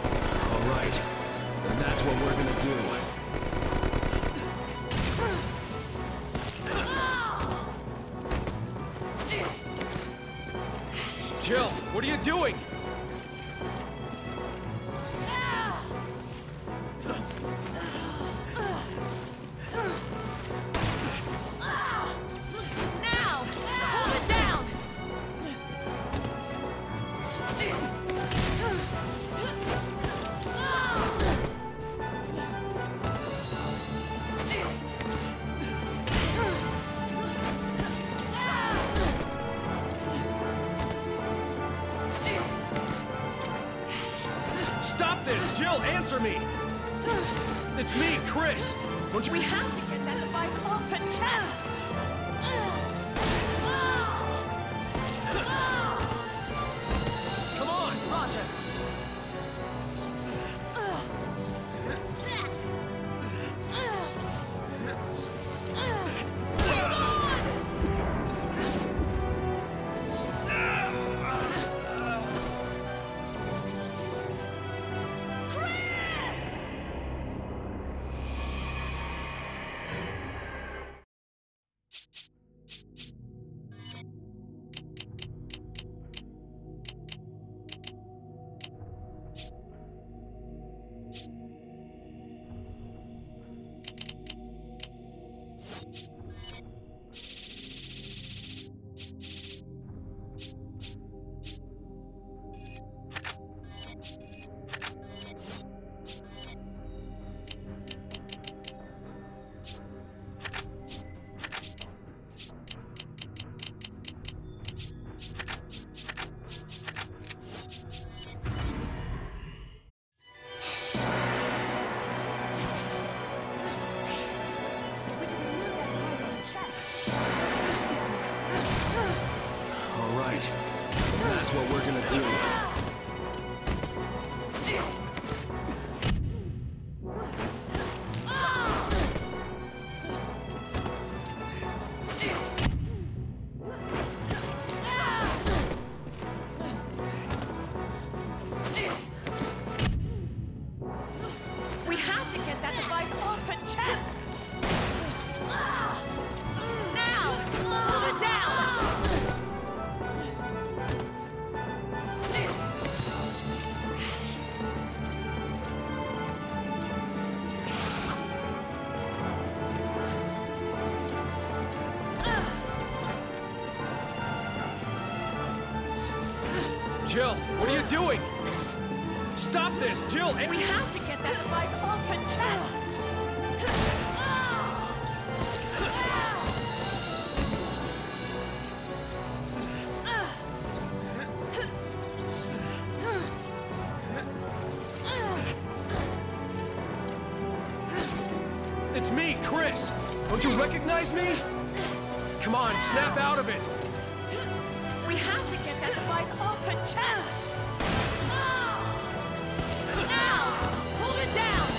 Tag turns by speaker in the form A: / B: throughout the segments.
A: All right, then that's what we're gonna do. Jill, what are you doing?
B: Now! Hold it down!
A: Stop this! Jill, answer me! It's me, Chris! Don't you...
B: We have to get that device off her chest!
A: Come on!
B: Roger.
A: All right, that's what we're gonna do.
B: We have to get that device off her chest! Now! Hold it down!
A: Jill, what are you doing? Stop this! Jill,
B: We have to get that device off her chest!
A: It's me, Chris! Don't you recognize me? Come on, snap out of it!
B: We have to get that device off her chest! Now! Hold it down!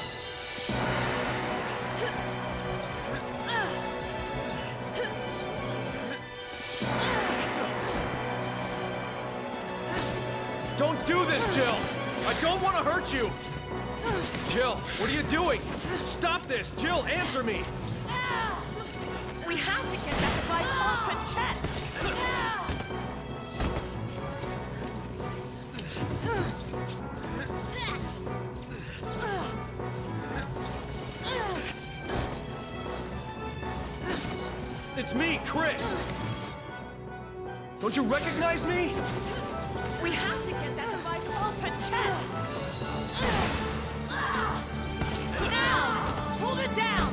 A: Don't do this, Jill! I don't want to hurt you! Jill, what are you doing? Stop this! Jill, answer me!
B: We have to get that device off her chest!
A: It's me, Chris! Don't you recognize me?
B: We have to get that device off her chest! Now! Hold it down!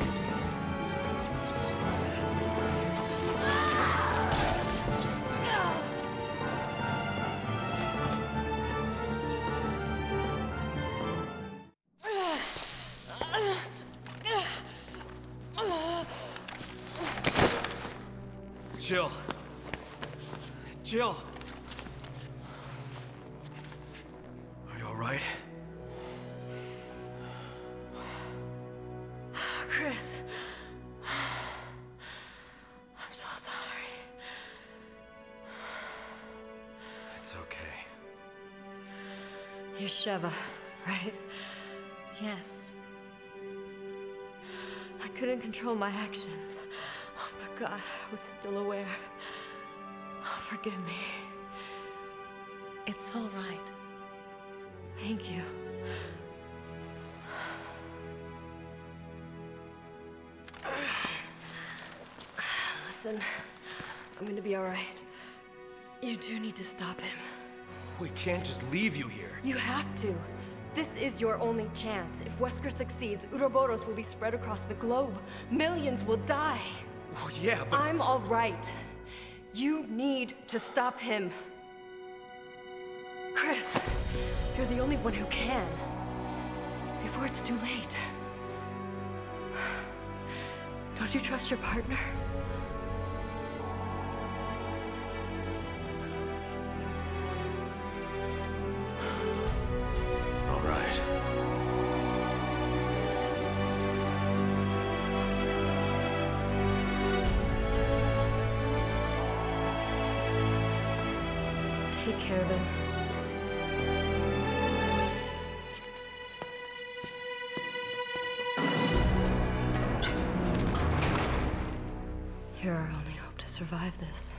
A: Jill. Jill. Are you all right?
C: Chris. I'm so sorry.
A: It's okay.
C: You're Sheva. right?
B: Yes.
C: I couldn't control my actions. But God, I was still aware. Forgive me.
B: It's all right.
C: Thank you. Listen, I'm gonna be all right. You do need to stop him.
A: We can't just leave you here.
C: You have to. This is your only chance. If Wesker succeeds, Uroboros will be spread across the globe. Millions will die.
A: Well, yeah, but...
C: I'm all right. You need to stop him. Chris, you're the only one who can. Before it's too late. Don't you trust your partner?
A: All right.
C: Take care of him. You're our only hope to survive this.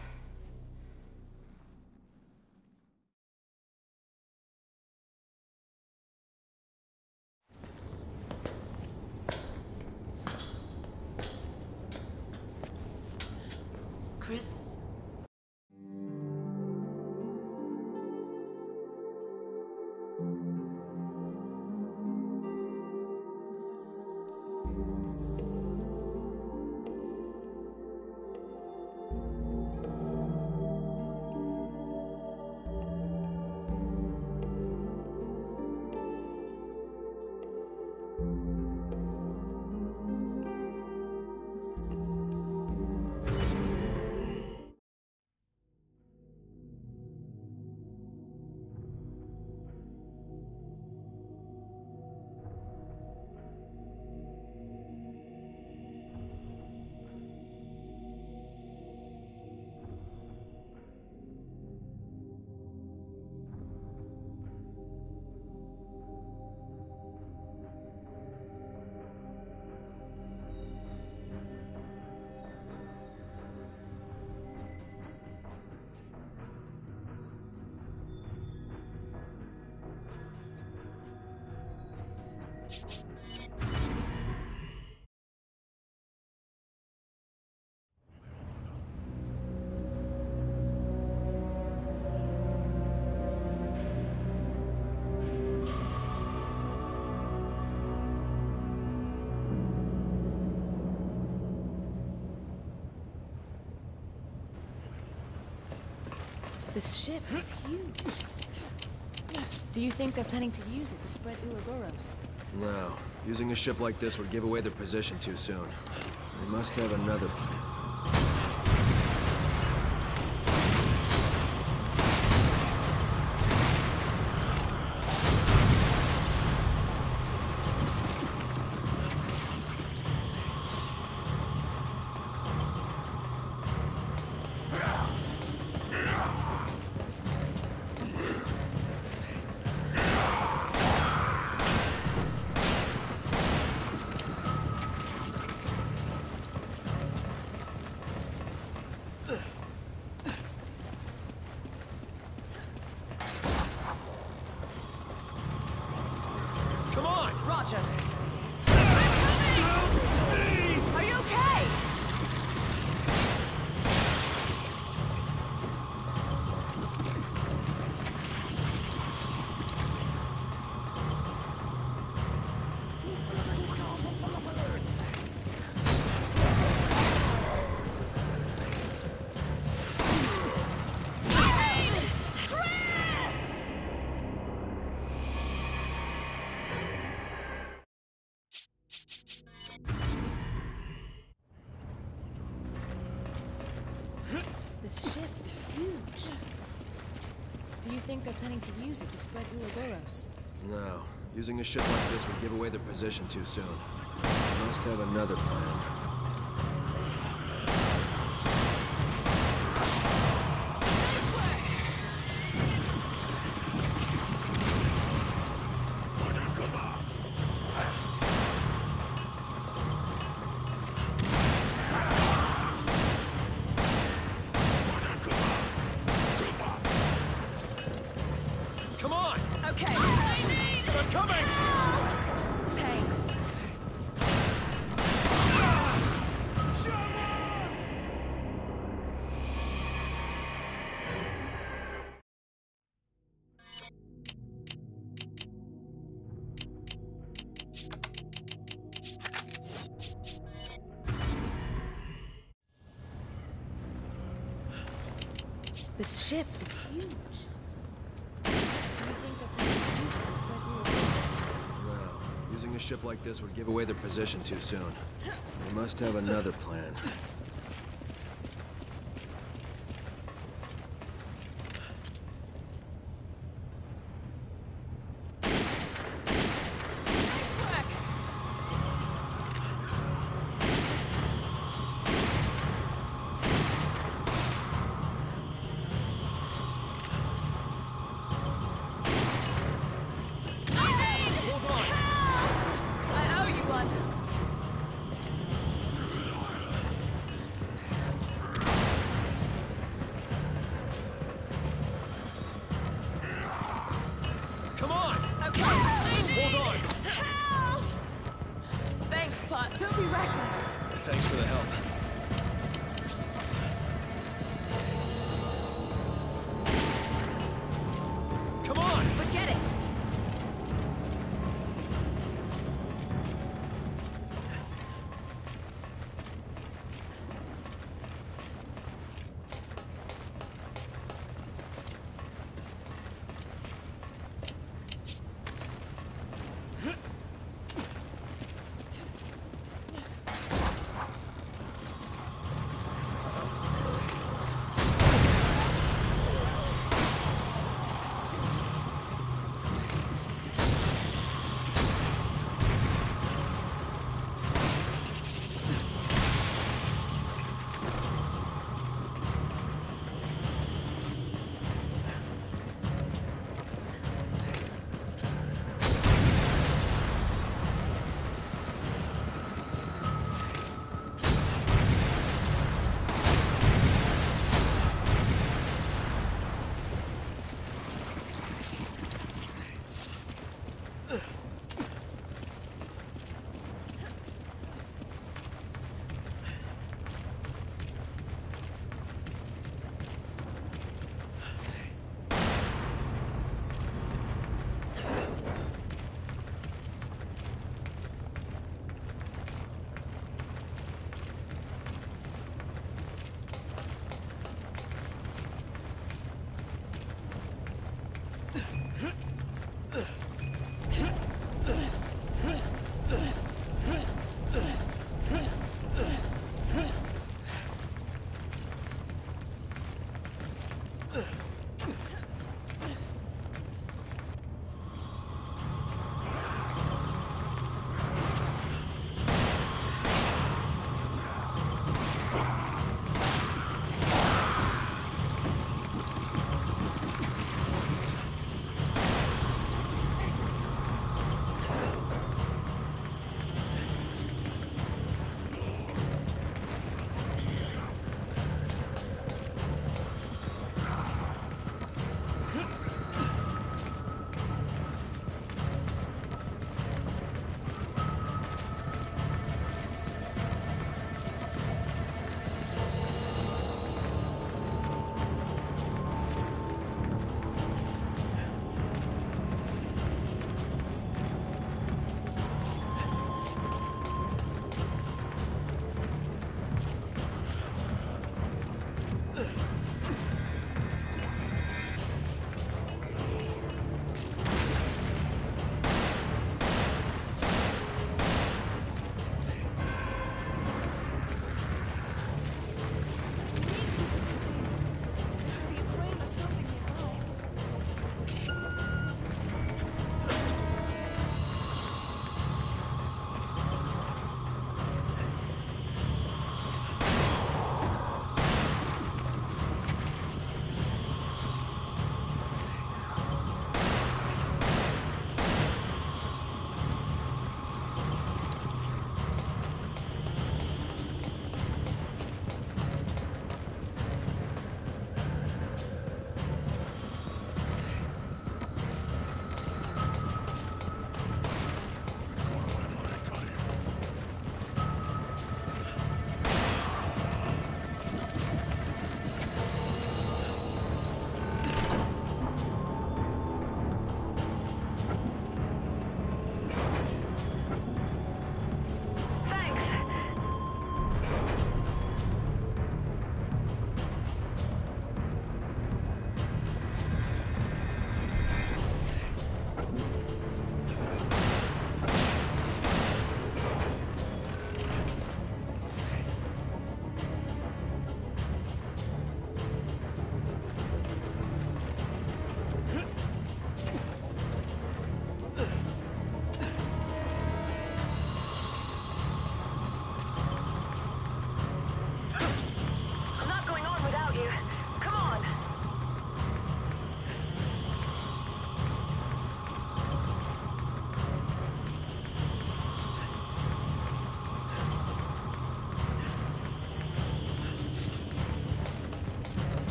B: Chris?
D: This ship is huge. Do you think they're planning to use it to spread Ouroboros?
A: No. Using a ship like this would give away their position too soon. They must have another plan. Come on!
B: Roger. Are you okay?
D: This ship is huge. Do you think they're planning to use it to spread Ouroboros?
A: No. Using a ship like this would give away their position too soon. They must have another plan.
B: Okay. I need...
A: I'm coming!
B: Thanks.
D: This ship is huge. Do you think they're planning to use it to spread rumors?
A: Well, using a ship like this would give away their position too soon. They must have another plan. Come on!
B: Okay. I need...
A: Hold on!
B: Help! Thanks, Potts. Don't be reckless.
A: Thanks for the help. Come on!
B: Forget it.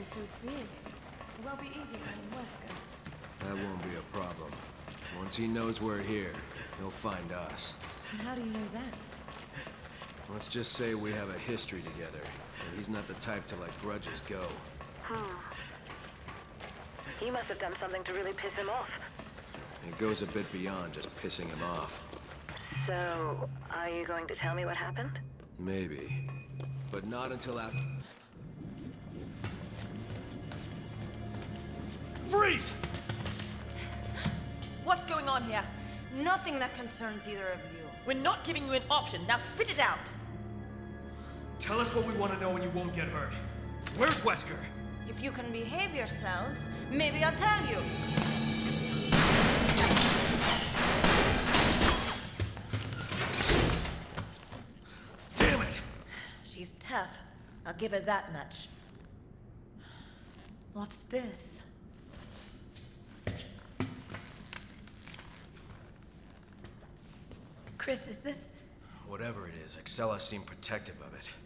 D: was so big. It won't be easy finding Wesker.
A: That won't be a problem. Once he knows we're here, he'll find us.
D: And how do you know that?
A: Let's just say we have a history together, and he's not the type to let grudges go.
E: He must have done something to really piss him off.
A: It goes a bit beyond just pissing him off.
E: So, are you going to tell me what happened?
A: Maybe. But not until after...
B: Freeze! What's going on here?
C: Nothing that concerns either of you.
B: We're not giving you an option. Now spit it out.
A: Tell us what we want to know and you won't get hurt. Where's Wesker?
C: If you can behave yourselves, maybe I'll tell you.
A: Damn it!
B: She's tough. I'll give her that much. What's this? Chris, is this...
A: Whatever it is, Excella seemed protective of it.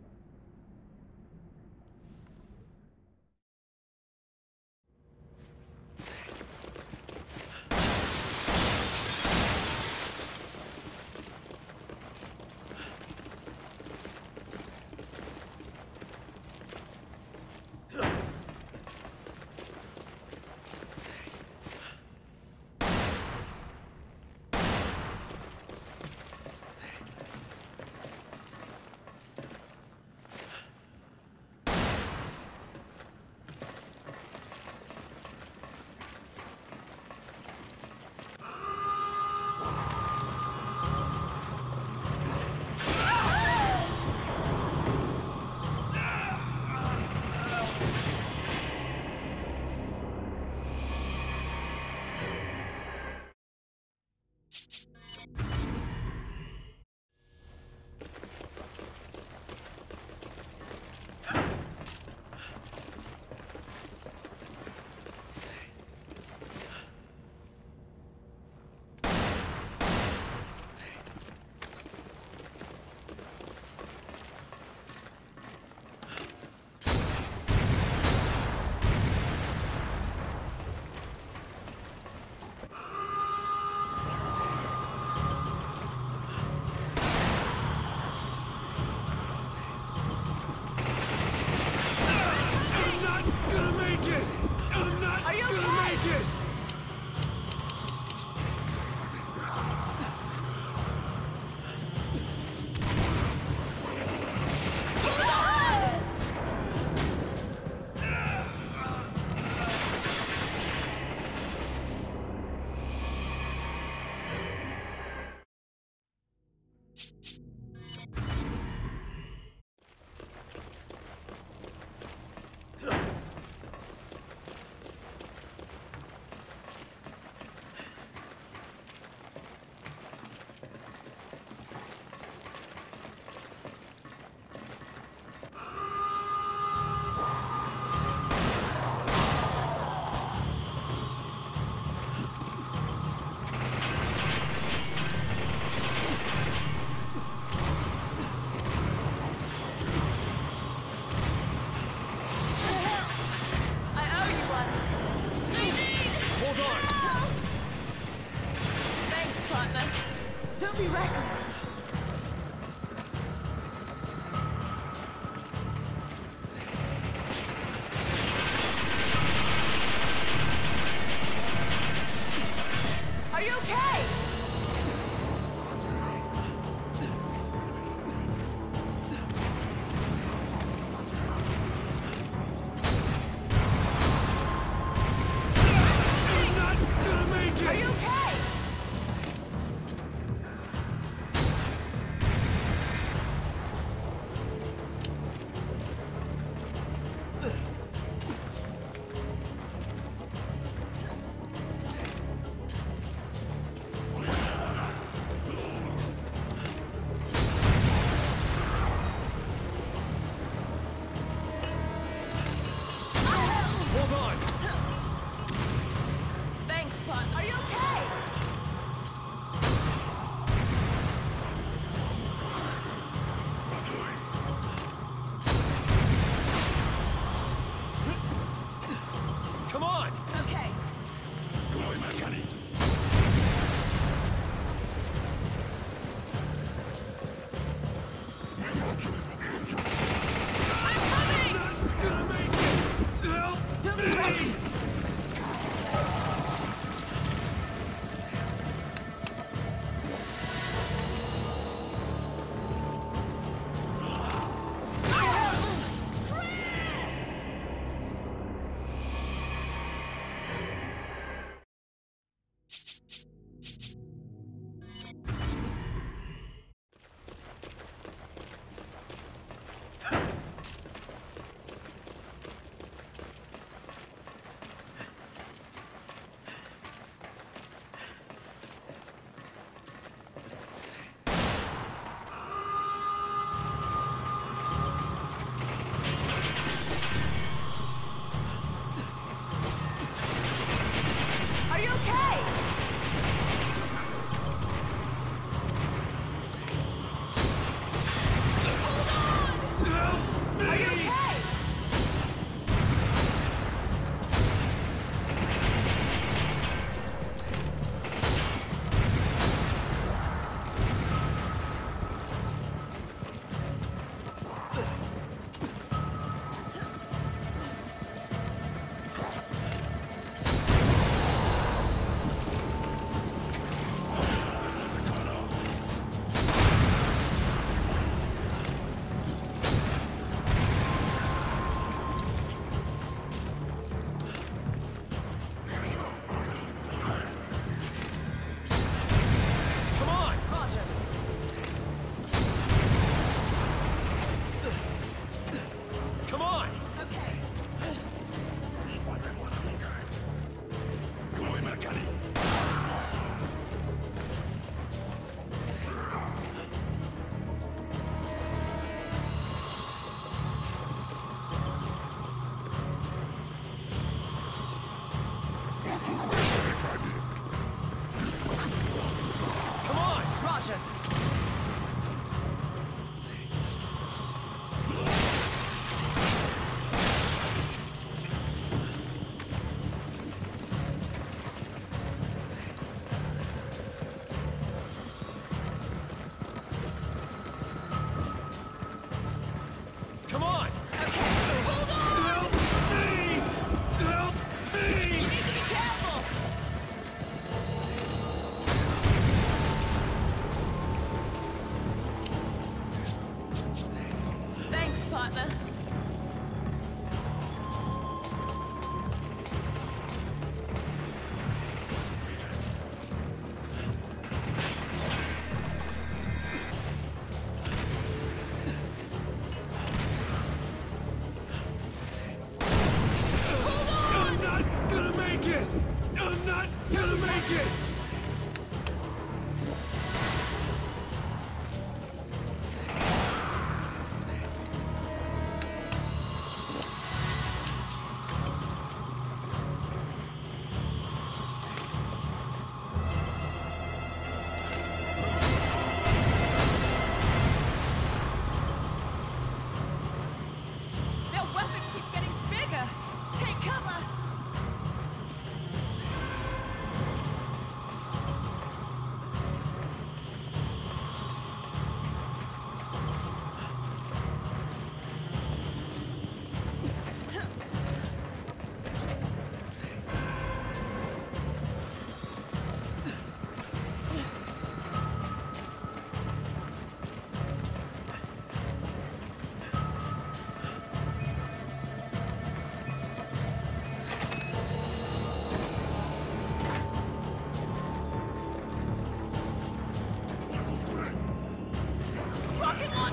D: Don't be reckless.
B: Are you okay?
A: I'm not gonna make it!
B: Are you okay?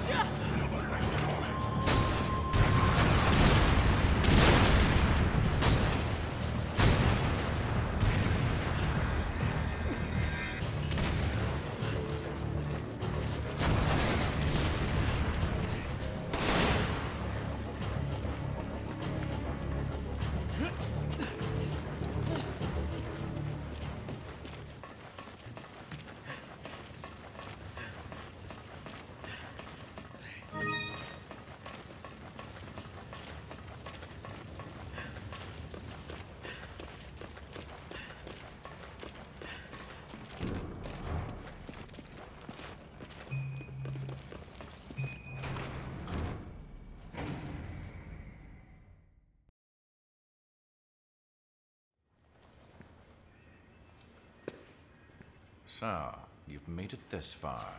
F: So, you've made it this far.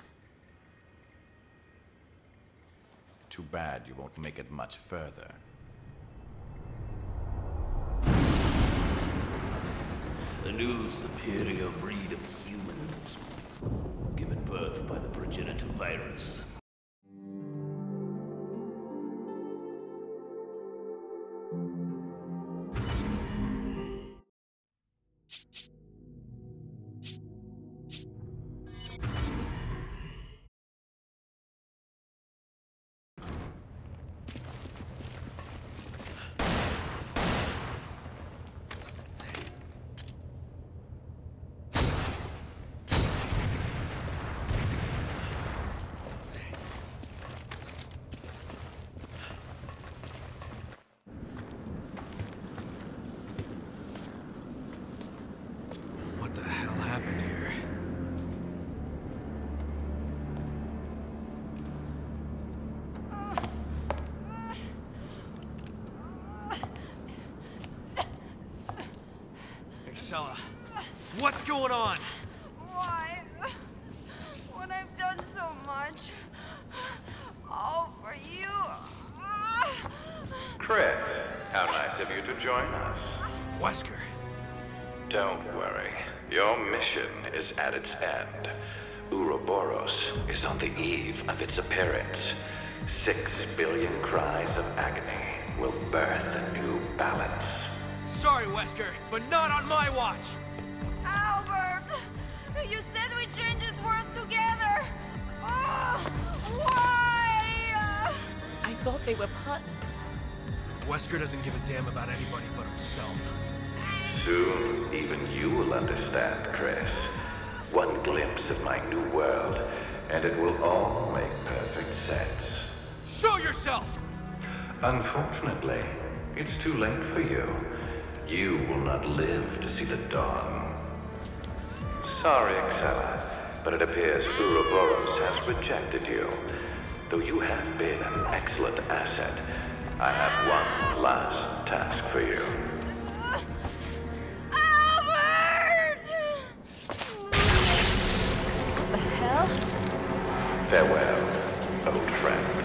F: Too bad you won't make it much further.
G: A new superior breed of humans, given birth by the progenitor virus.
A: What the hell happened here? Excella, what's going on?
H: Why? When I've done so much, all for you.
I: Chris, how nice of you to join us.
A: Wesker.
I: Don't worry. Your mission is at its end. Ouroboros is on the eve of its appearance. 6 billion cries of agony will birth a new balance.
A: Sorry, Wesker, but not on my watch!
H: Albert! You said we change this world together! Why?
D: I thought they were partners.
A: Wesker doesn't give a damn about anybody but himself.
I: Soon, even you will understand, Chris. One glimpse of my new world, and it will all make perfect sense.
A: Show yourself!
I: Unfortunately, it's too late for you. You will not live to see the dawn. Sorry, Excella, but it appears Ouroboros has rejected you. Though you have been an excellent asset, I have one last task for you.
H: Albert!
C: What the hell?
I: Farewell, old friend.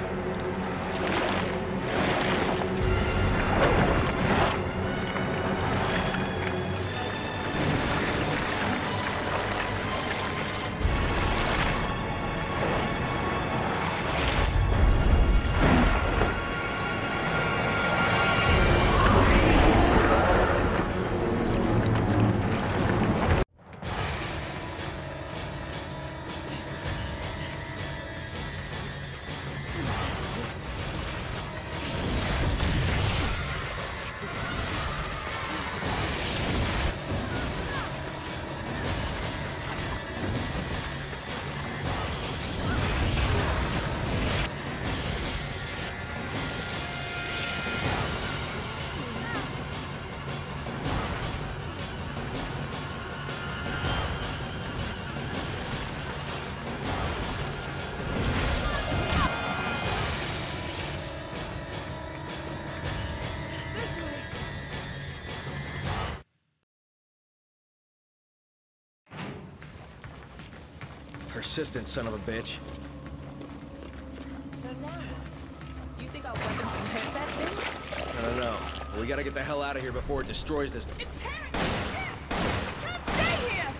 A: Persistent son of a bitch.
D: So now what? You think our weapons can hurt that thing?
A: I don't know. But we gotta get the hell out of here before it destroys this.
H: It's tearing me shit! I can't stay here!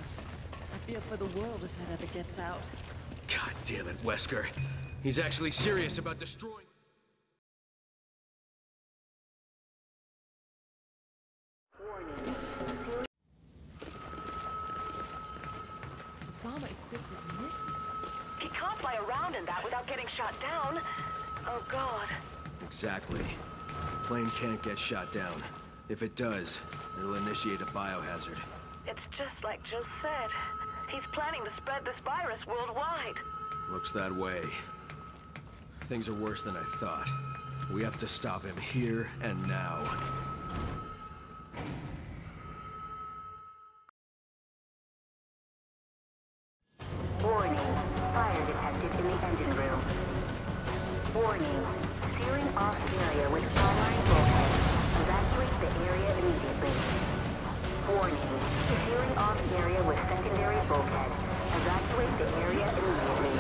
D: house. I fear for the world if that ever gets out.
A: God damn it, Wesker. He's actually serious about destroying...
D: Bomber equipped with missiles.
B: He can't fly around in that without getting shot down. Oh, God.
A: Exactly. The plane can't get shot down. If it does, it'll initiate a biohazard.
B: It's just like Joe said. He's planning to spread this virus worldwide.
A: Looks that way. Things are worse than I thought. We have to stop him here and now.
E: Warning. Fire detected in the engine room. Warning. Searing off area with primary bulkhead. Evacuate the area immediately. Warning. Searing off area with secondary bulkhead. Evacuate the area immediately.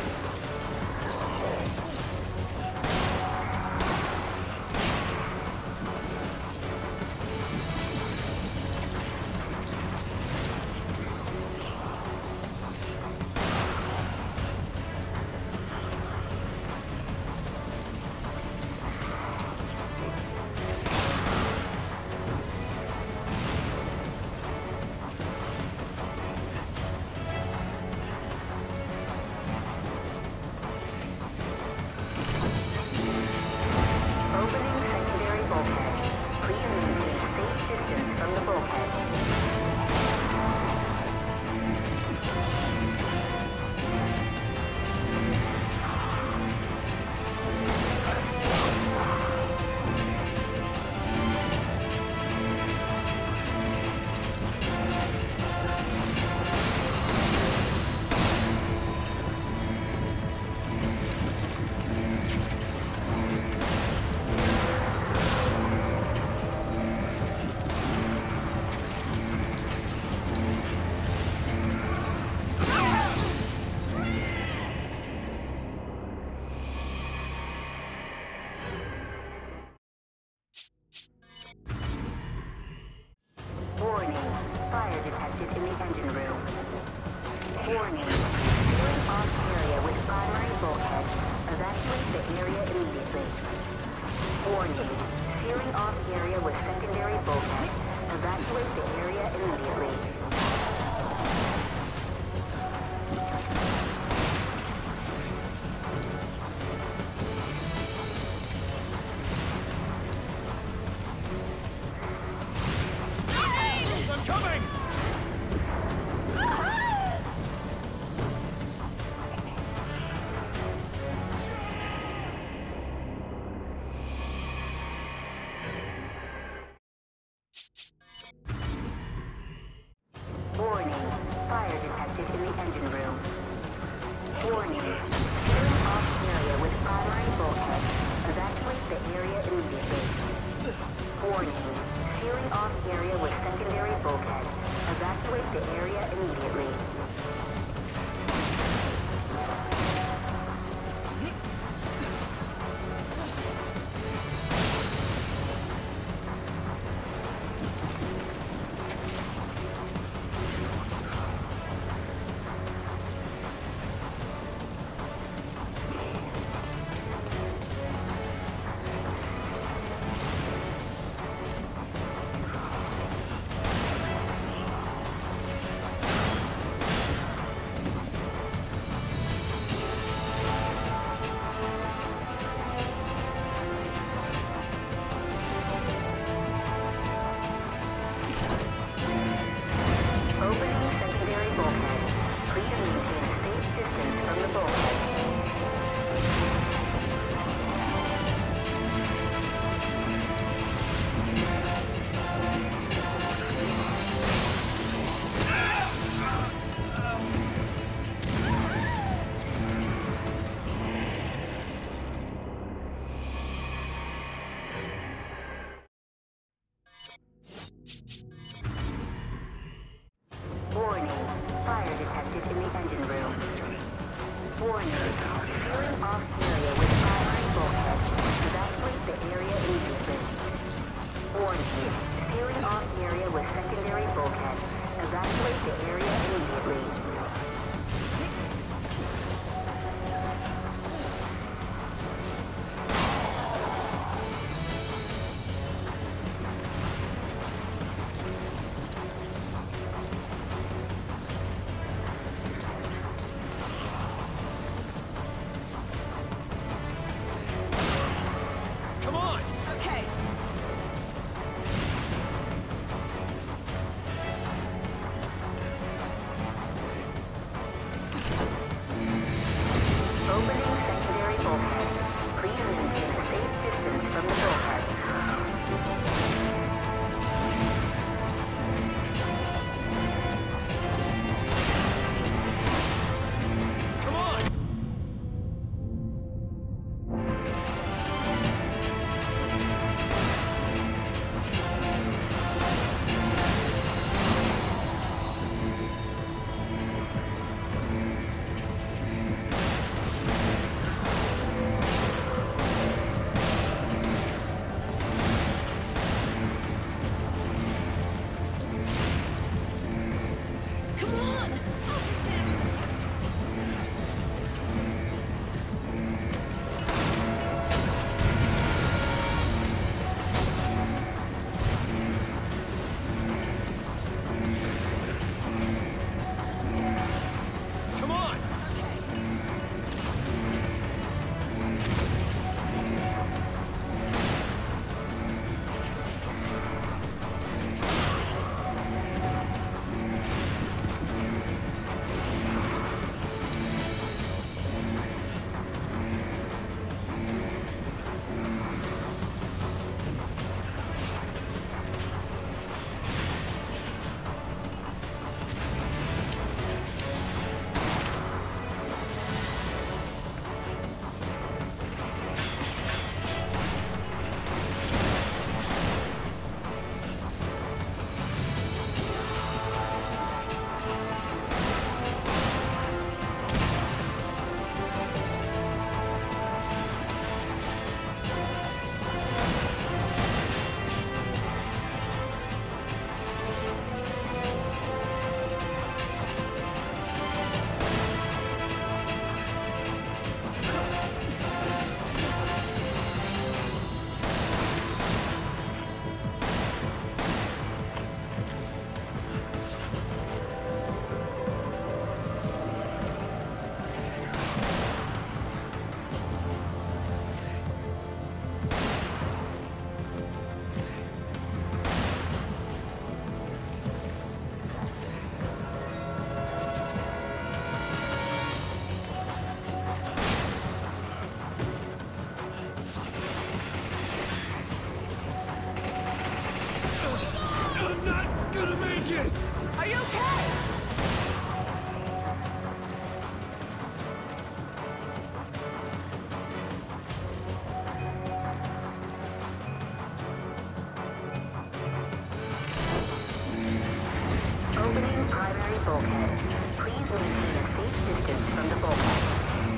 E: primary bulkhead. Please maintain a safe distance from the bulkhead.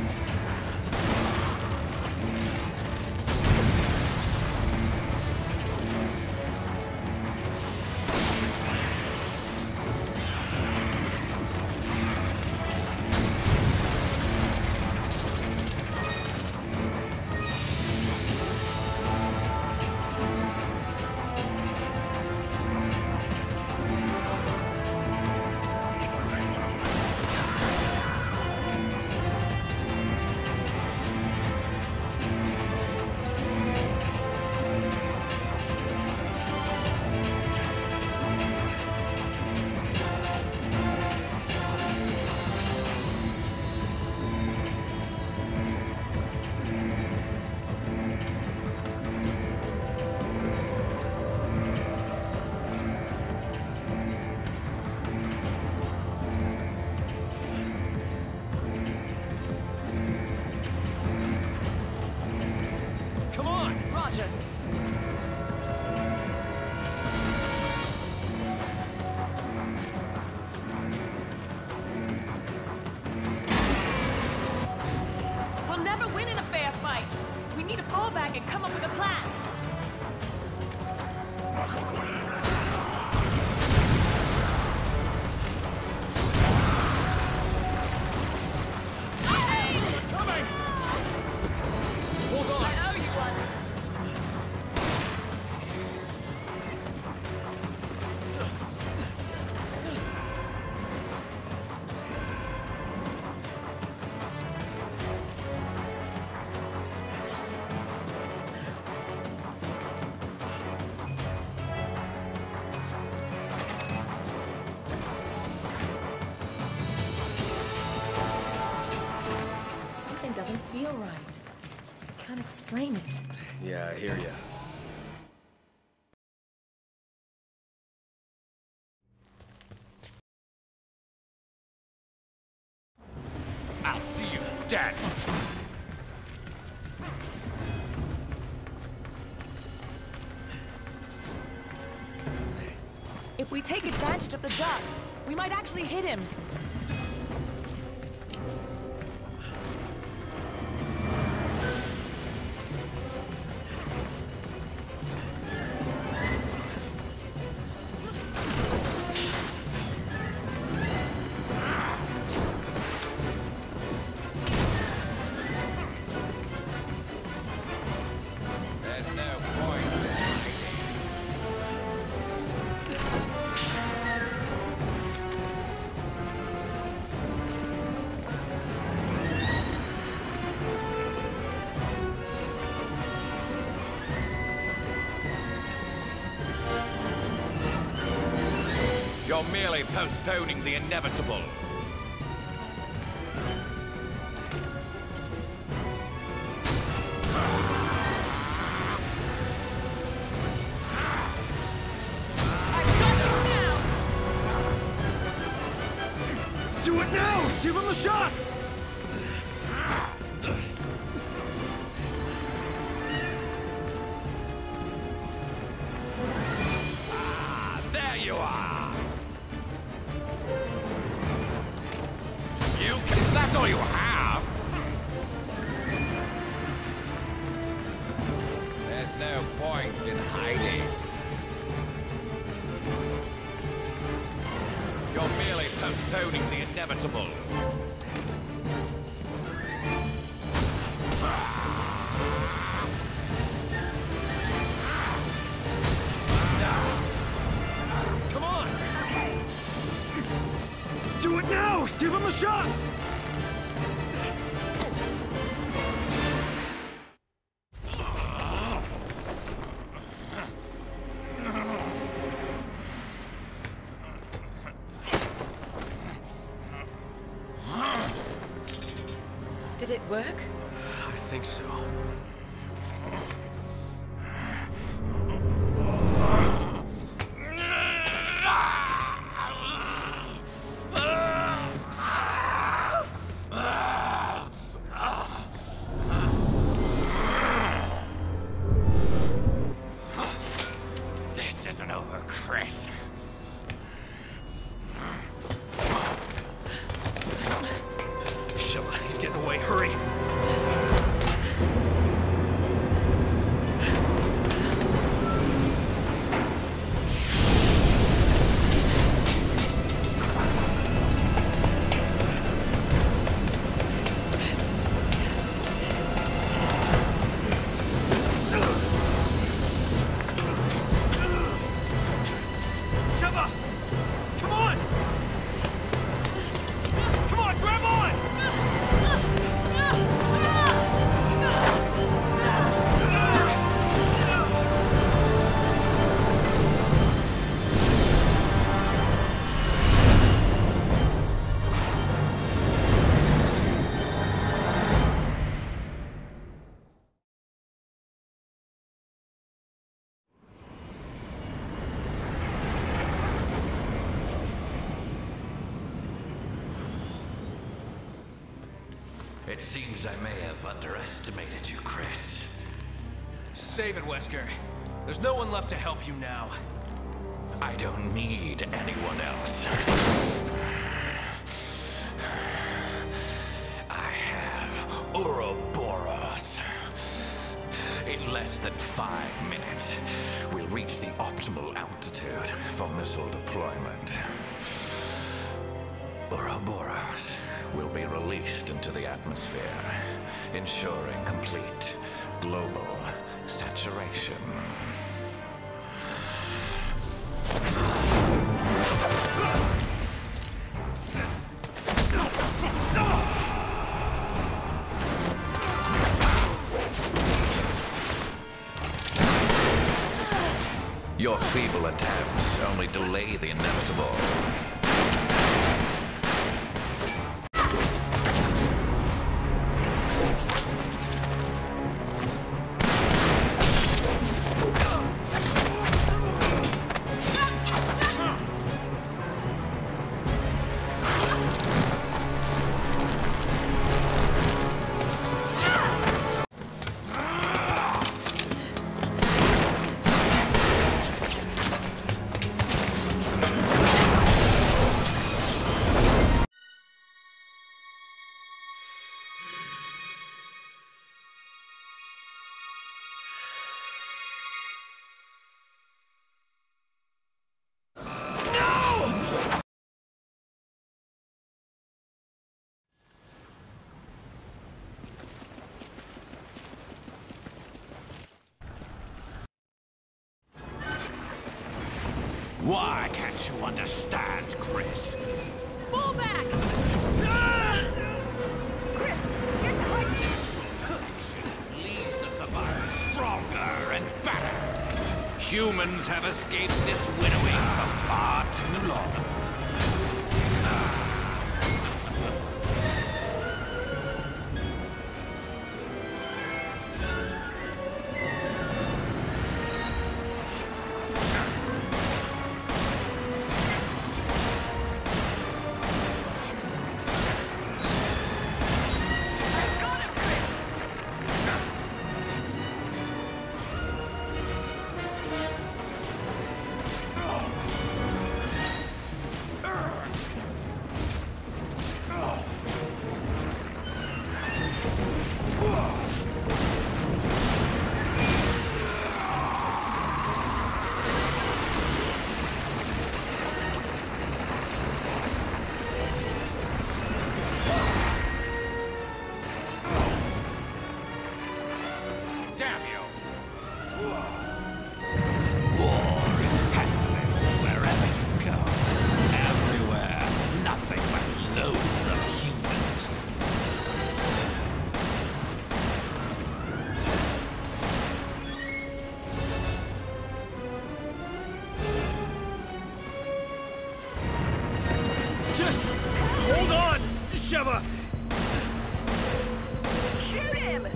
B: Roger. We'll never win in a fair fight. We need to fall back and come up with a plan.
D: Doesn't feel right. I can't explain it.
A: Yeah, I hear ya.
G: I'll see you dead.
B: If we take advantage of the dock, we might actually hit him.
G: You're merely postponing the inevitable.
A: Do it now! Give him a shot!
G: There you are! Is that all you have? There's no point in hiding. You're merely postponing the inevitable.
A: Come on! Do it now! Give him a shot!
C: Did it work?
A: I think so.
G: This isn't over, Chris.
I: It seems I may have underestimated you, Chris.
A: Save it, Wesker. There's no one left to help you now.
I: I don't need anyone else. I have Ouroboros. In less than 5 minutes, we'll reach the optimal altitude for missile deployment. Ouroboros will be released into the atmosphere, ensuring complete global saturation. Your feeble attempts only delay the inevitable.
G: Why can't you understand, Chris?
B: Pull back! Chris, get behind me!
G: Selection leaves the survivors stronger and better. Humans have escaped this winnowing for far too long.
A: Just hold on, Sheva!
B: Shoot him!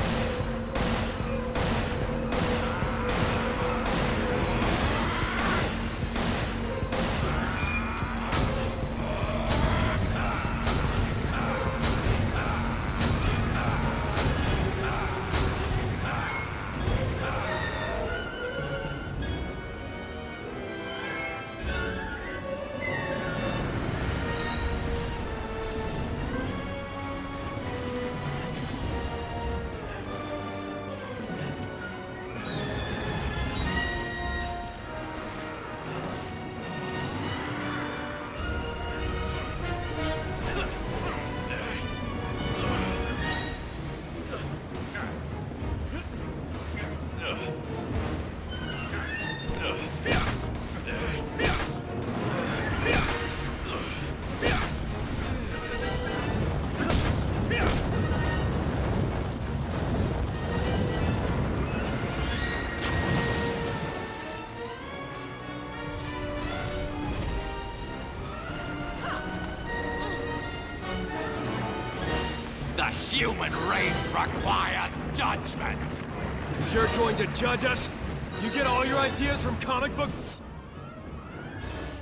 G: The human race requires judgment.
A: You're going to judge us? You get all your ideas from comic books?